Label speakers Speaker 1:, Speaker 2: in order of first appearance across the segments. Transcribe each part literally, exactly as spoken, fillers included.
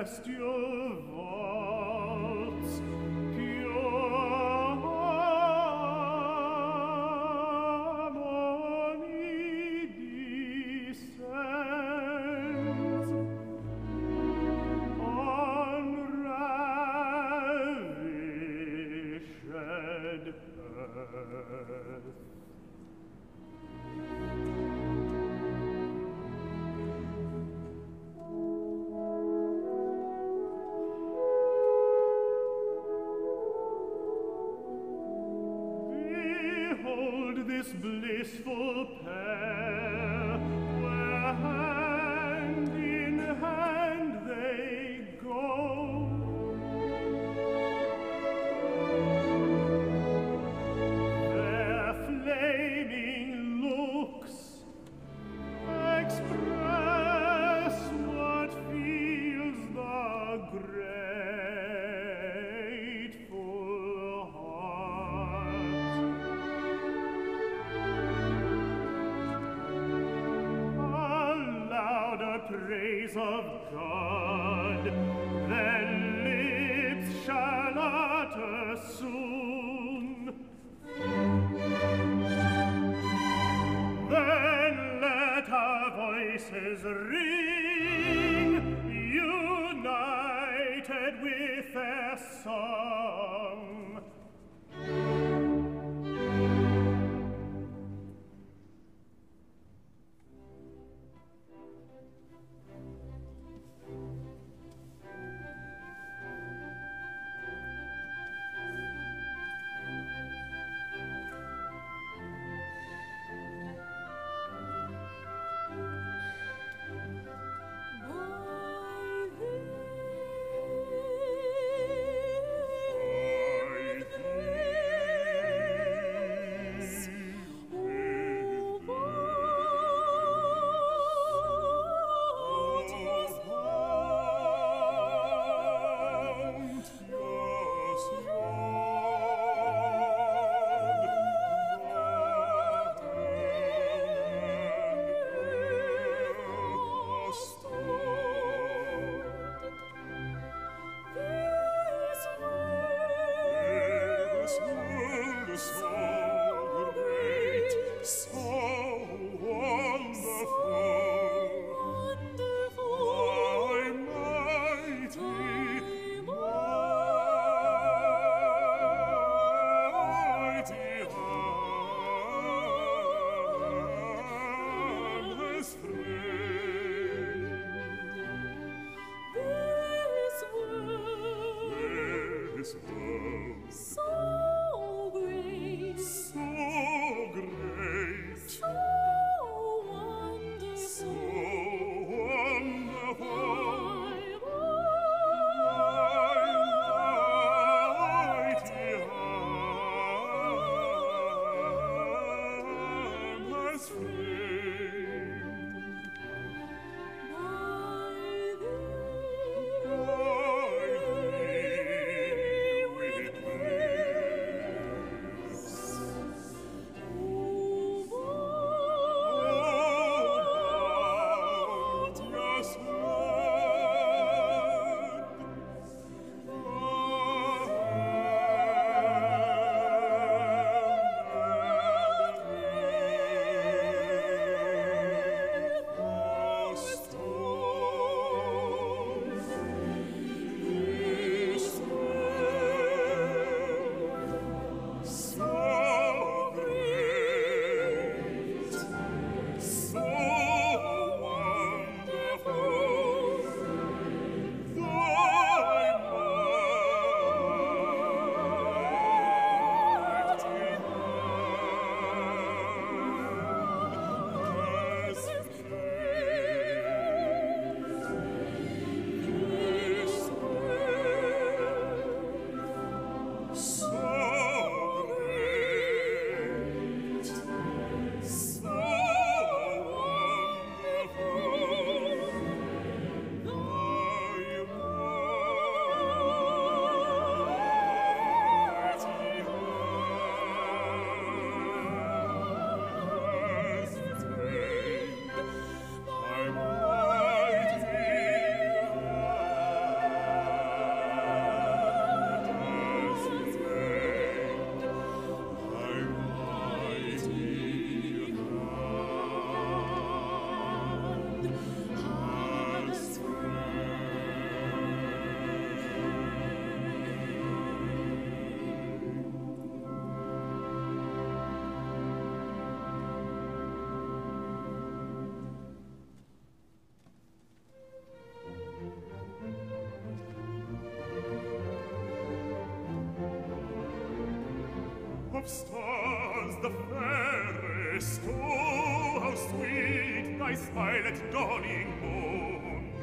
Speaker 1: celestial vaults, pure harmony descends on ravished earth. This blissful pair, where hand in hand they go, their flaming looks express what feels the grateful heart. Praise of God, their lips shall utter soon. Then let our voices ring, united with their song. Of stars the fairest, oh, how sweet thy smile at dawning morn.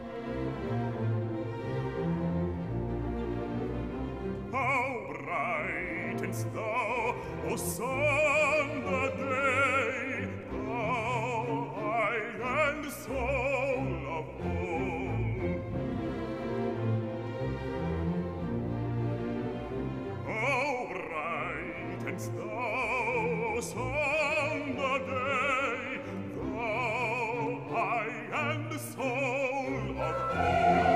Speaker 1: How brightens thou, O sun, the day, thou eye and soul of home. How brightens thou, O sun, the day, thou eye and soul of home.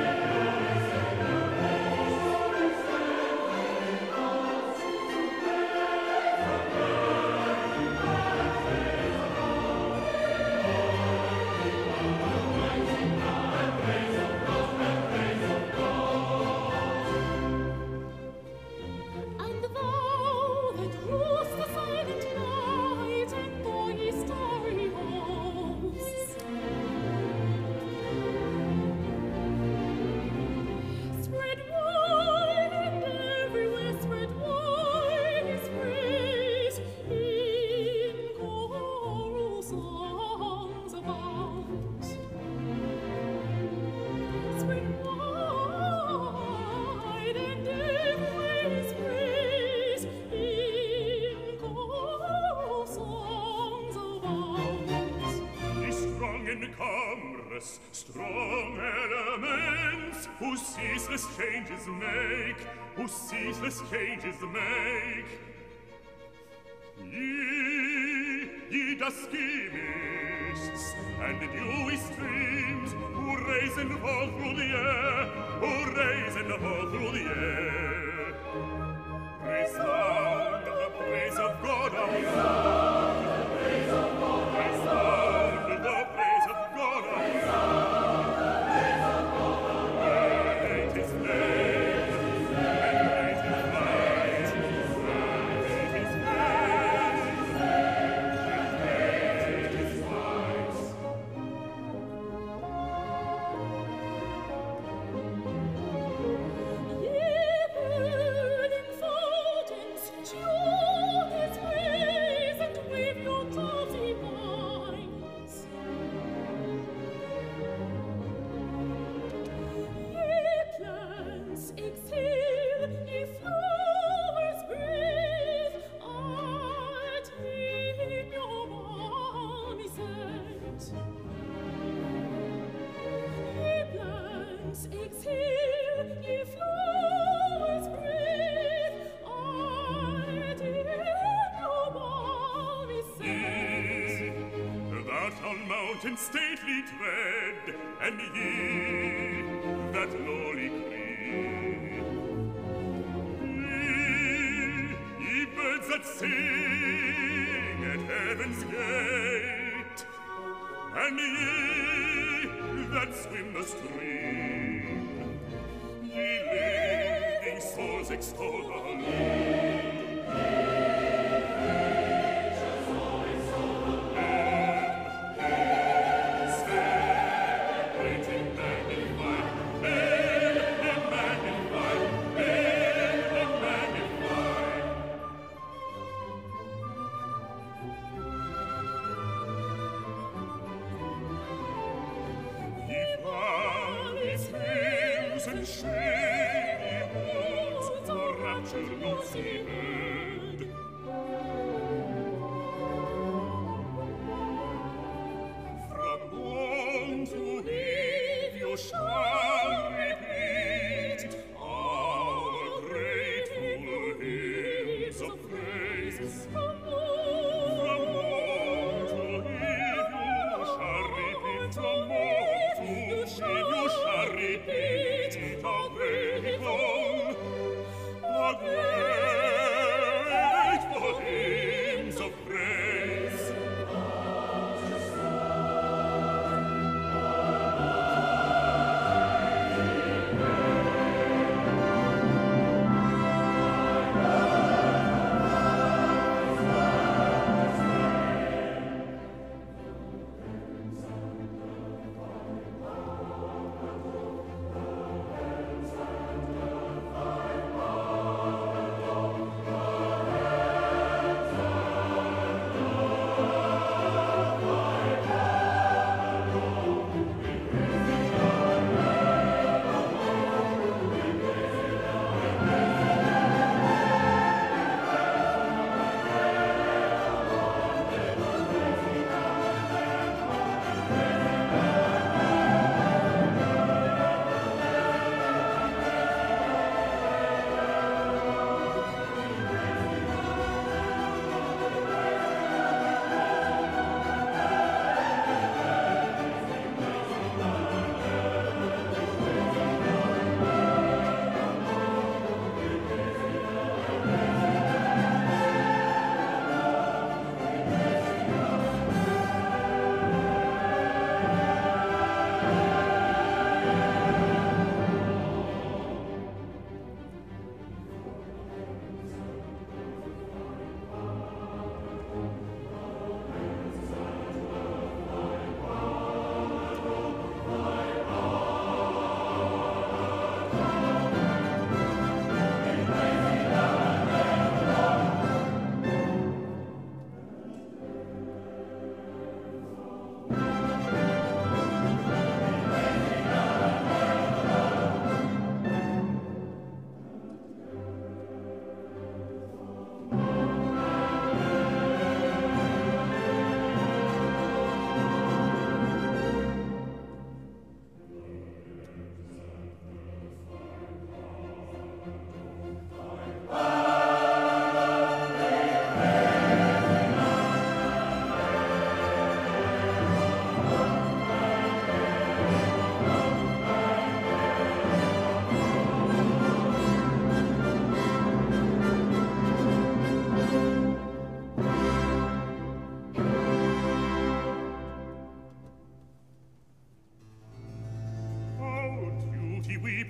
Speaker 1: Strong elements, whose ceaseless changes make, whose ceaseless changes make. Ye, ye dusky mists, and dewy streams, who raise and fall through the air, who raise and fall through the air. Resound the praise of God, resound the praise of God, resound the praise of God, stately tread, and ye that lowly creep. Ye, ye birds that sing at heaven's gate, and ye that swim the stream, ye living souls extol the Lord.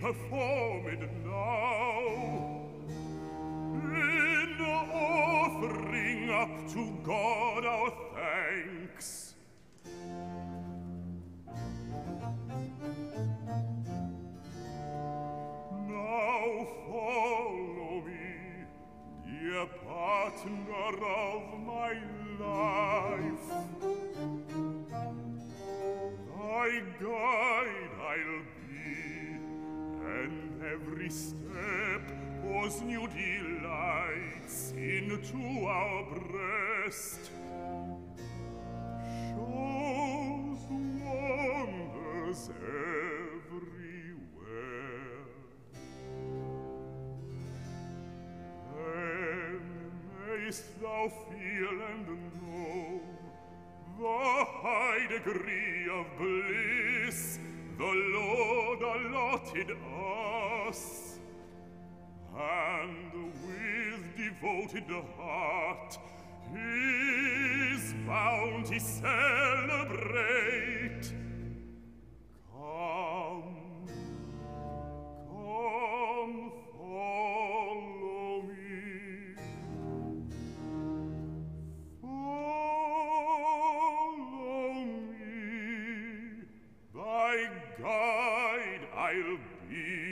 Speaker 1: perform it now, in offering up to God our thanks. Now follow me, dear partner of my life. Thy guide I'll be, and every step pours new delights into our breast, shows wonders everywhere. Then mayst thou feel and know the high degree of bliss the Lord allotted us, and with devoted heart His bounty celebrate. Come, come, follow me. Follow me, thy guide I'll be.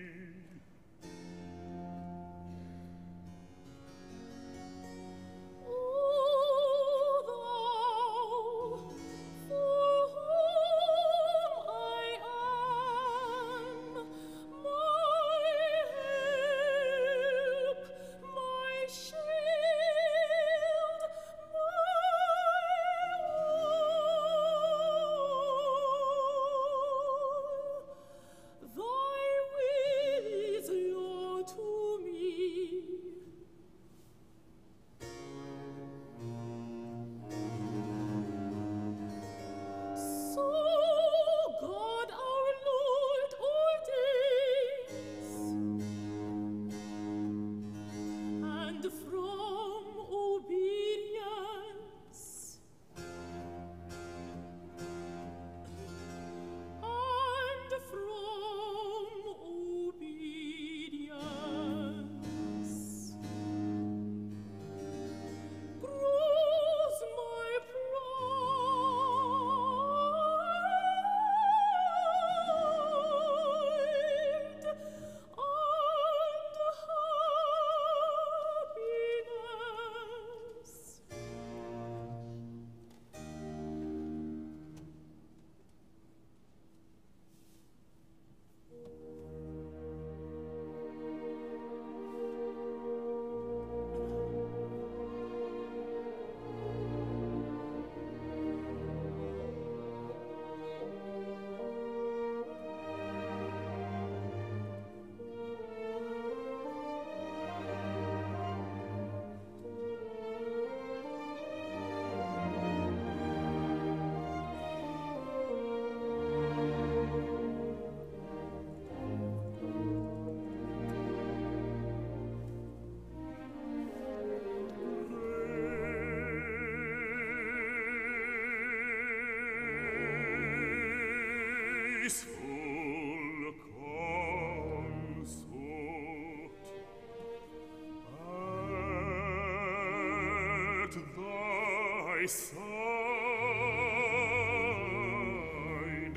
Speaker 1: Side,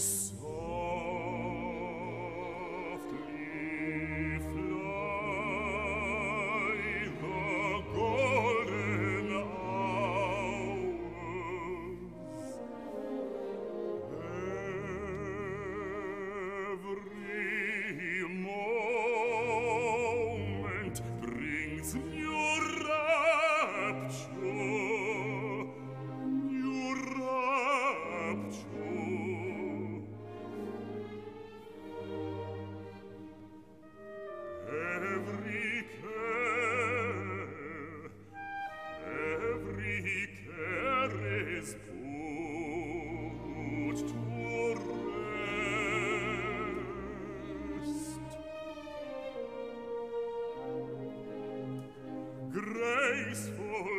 Speaker 1: softly fly the golden hours. Every moment brings new rapture. Graceful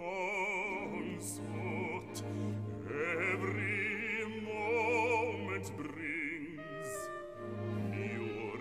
Speaker 1: consort, every moment brings new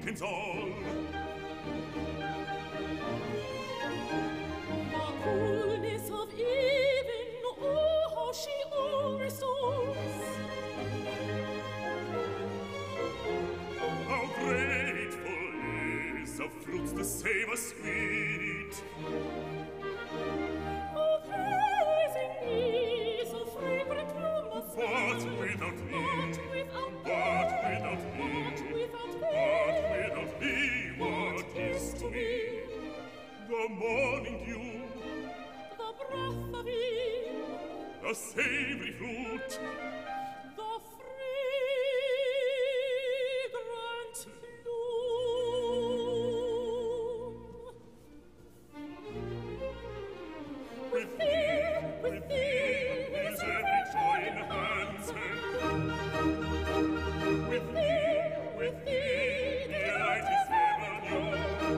Speaker 1: ins all.
Speaker 2: The coolness of even, oh, how she oversoars.
Speaker 1: How grateful is of fruits the savor sweet.
Speaker 2: Of praising is a fragrant bloom of
Speaker 1: What without thee?
Speaker 2: What without
Speaker 1: What without thee?
Speaker 2: What without
Speaker 1: What without thee? What is to me? The morning dew,
Speaker 2: the breath of eve,
Speaker 1: the savory fruit,
Speaker 2: the fragrant bloom.
Speaker 1: with thee, with thee is every joy enhancing. With thee, with thee, delight is ever new.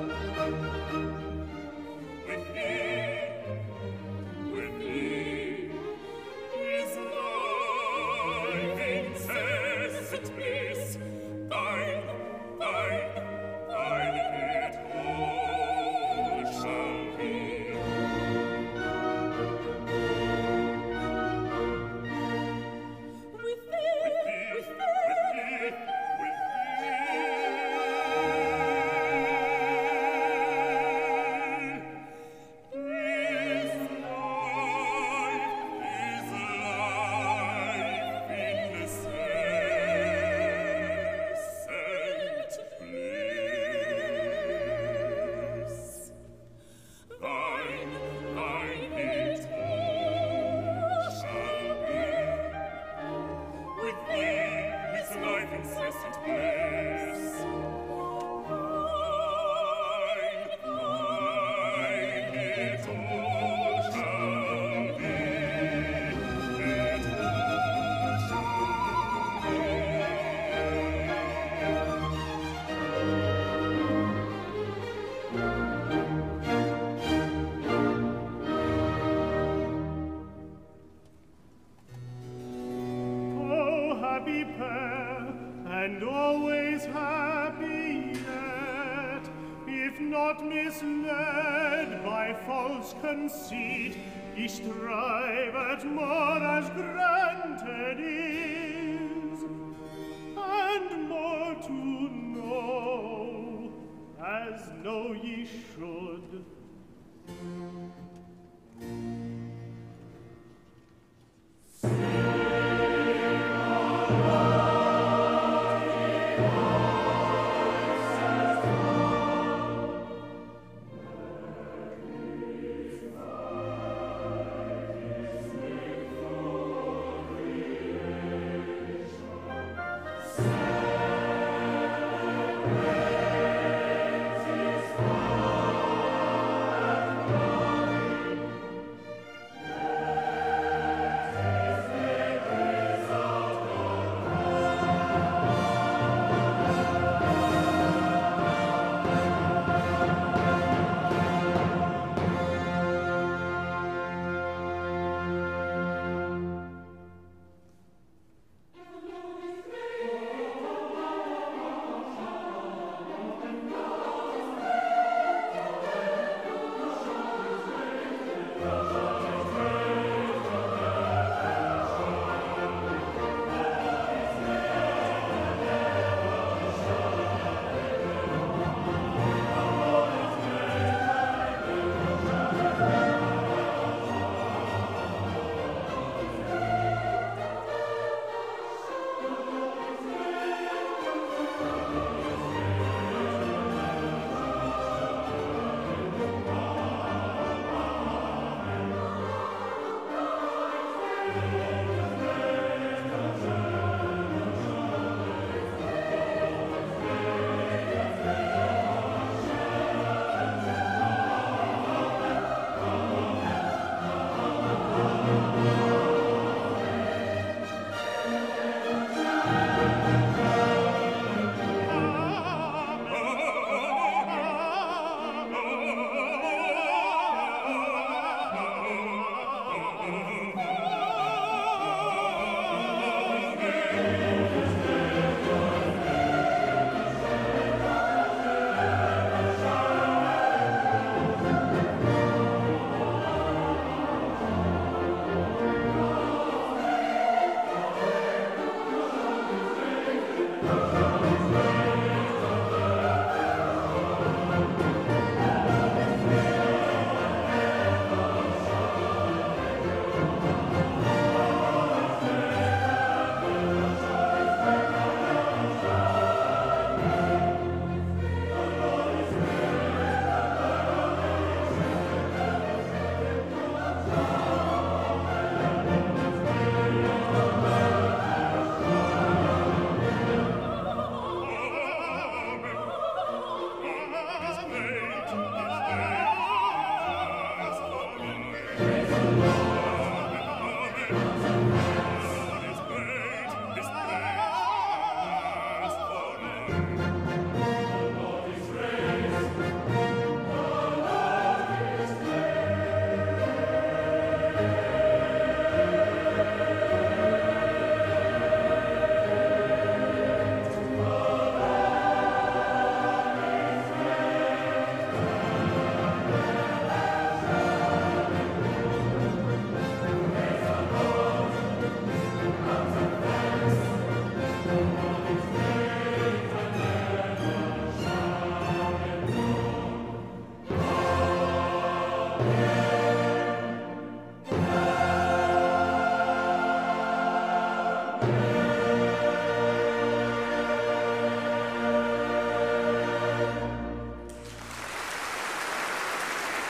Speaker 1: With thee, with thee, is life incessant bliss. Thine, thine, thine it all shall be.
Speaker 2: With thee,
Speaker 1: With thee, with thee, with thee is life, is life incessant bliss. Thine, thine it all shall be. With thee is life incessant bliss. Thine, thine it all shall be. It all shall be.
Speaker 3: Oh, happy pair, and always happy yet, if not misled by false conceit, ye strive at more as granted is, and more to know, as know ye should.